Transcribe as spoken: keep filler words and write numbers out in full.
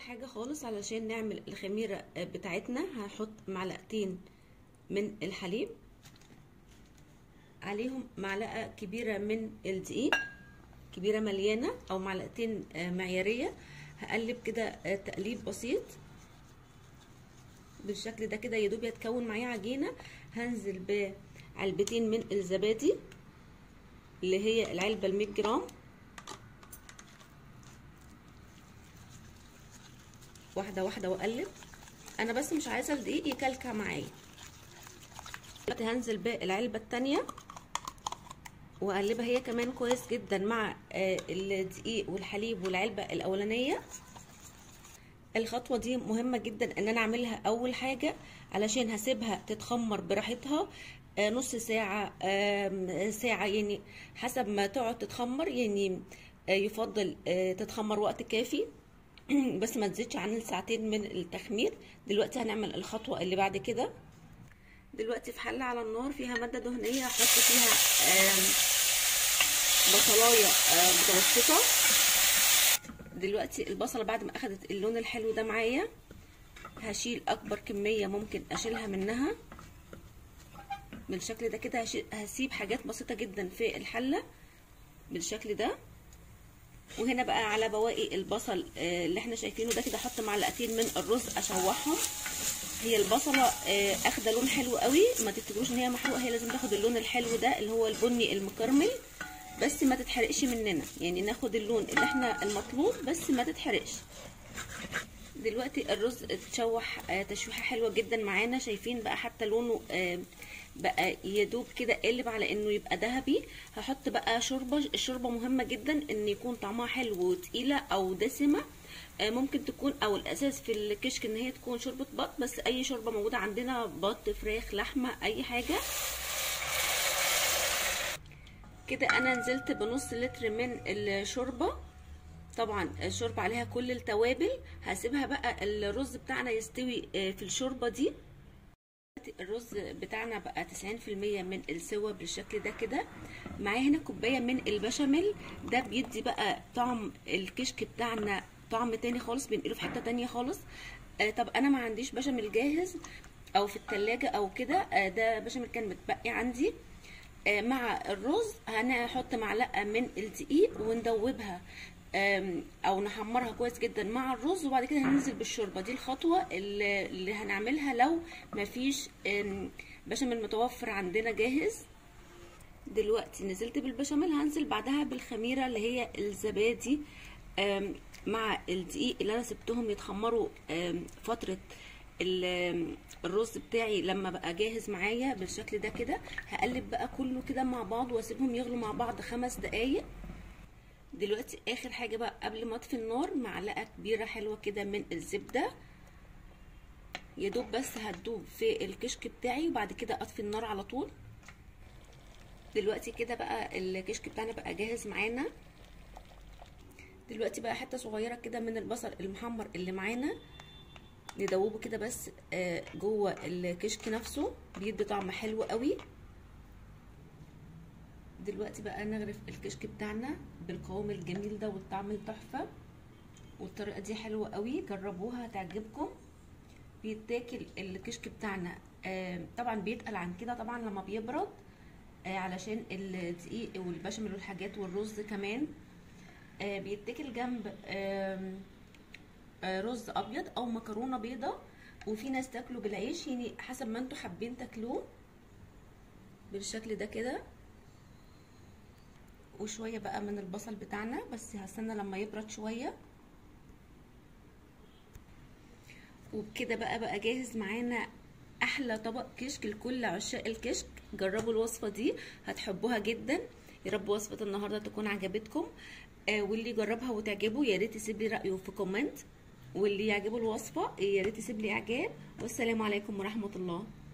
حاجه خالص علشان نعمل الخميره بتاعتنا هنحط معلقتين من الحليب، عليهم معلقه كبيره من الدقيق، كبيره مليانه او معلقتين معياريه. هقلب كده تقليب بسيط بالشكل ده كده، يدوب يتكون معايا عجينه. هنزل بعلبتين من الزبادي اللي هي العلبه المية جرام، واحده واحده واقلب. انا بس مش عايزه الدقيق يكلكع معايا. دلوقتي هنزل بالعلبه الثانيه واقلبها هي كمان كويس جدا مع الدقيق والحليب والعلبه الاولانيه. الخطوه دي مهمه جدا ان انا اعملها اول حاجه علشان هسيبها تتخمر براحتها نص ساعه ساعه، يعني حسب ما تقعد تتخمر، يعني يفضل تتخمر وقت كافي بس ما تزيدش عن الساعتين من التخمير. دلوقتي هنعمل الخطوه اللي بعد كده. دلوقتي في حله على النار فيها ماده دهنيه، هحط فيها بصلايه متوسطه. دلوقتي البصله بعد ما اخدت اللون الحلو ده معايا هشيل اكبر كميه ممكن اشيلها منها بالشكل ده كده. هسيب حاجات بسيطه جدا في الحله بالشكل ده. وهنا بقى على بواقي البصل اللي احنا شايفينه ده كده احط معلقتين من الرز اشوحهم. هي البصله اخده لون حلو قوي، ما تفتكروش ان هي محروقه، هي لازم تاخد اللون الحلو ده اللي هو البني المكرمل، بس ما تتحرقش مننا، يعني ناخد اللون اللي احنا المطلوب بس ما تتحرقش. دلوقتي الرز اتشوح تشويحه حلوه جدا معانا، شايفين بقى حتى لونه بقى يدوب كده قلب على انه يبقى ذهبي. هحط بقى شوربه. الشوربه مهمه جدا ان يكون طعمها حلو وتقيله او دسمه، ممكن تكون او الاساس في الكشك ان هي تكون شوربه بط، بس اي شوربه موجوده عندنا، بط فراخ لحمه اي حاجه كده. انا نزلت بنص لتر من الشوربه، طبعا الشوربه عليها كل التوابل. هسيبها بقى الرز بتاعنا يستوي في الشوربه دي. الرز بتاعنا بقى تسعين في المية من السوا بالشكل ده كده. معايا هنا كوبايه من البشاميل، ده بيدي بقى طعم الكشك بتاعنا طعم تاني خالص، بنقله في حته تانية خالص. آه طب انا ما عنديش بشاميل جاهز او في التلاجة او كده، آه ده بشاميل كان متبقي عندي. آه مع الرز هنحط معلقه من الدقيق وندوبها او نحمرها كويس جدا مع الرز، وبعد كده هننزل بالشوربه. دي الخطوه اللي, اللي هنعملها لو مفيش بشاميل متوفر عندنا جاهز. دلوقتي نزلت بالبشاميل، هنزل بعدها بالخميره اللي هي الزبادي مع الدقيق اللي انا سبتهم يتخمروا فتره الرز بتاعي لما بقى جاهز معايا بالشكل ده كده. هقلب بقى كله كده مع بعض واسيبهم يغلوا مع بعض خمس دقايق. دلوقتي اخر حاجه بقى قبل ما اطفي النار، معلقه كبيره حلوه كده من الزبده، يدوب بس هتدوب في الكشك بتاعي وبعد كده اطفي النار على طول. دلوقتي كده بقى الكشك بتاعنا بقى جاهز معانا. دلوقتي بقى حته صغيره كده من البصل المحمر اللي معانا ندوبه كده بس جوه الكشك نفسه، بيدي طعم حلو قوي. دلوقتي بقى نغرف الكشك بتاعنا بالقوام الجميل ده والطعم التحفه، والطريقه دي حلوه قوي، جربوها هتعجبكم. بيتاكل الكشك بتاعنا آه طبعا بيتقل عن كده طبعا لما بيبرد، آه علشان الدقيق والبشاميل والحاجات والرز كمان. آه بيتاكل جنب آه آه رز ابيض او مكرونه بيضه، وفي ناس تاكله بالعيش، يعني حسب ما انتوا حابين تاكلوه بالشكل ده كده. وشويه بقى من البصل بتاعنا، بس هستنى لما يبرد شويه. وبكده بقى بقى جاهز معانا احلى طبق كشك لكل عشاق الكشك. جربوا الوصفه دي هتحبوها جدا. يا رب وصفه النهارده تكون عجبتكم، آه واللي يجربها وتعجبه يا ريت يسيب لي رايه في كومنت، واللي يعجبه الوصفه يا ريت يسيب لي اعجاب. والسلام عليكم ورحمه الله.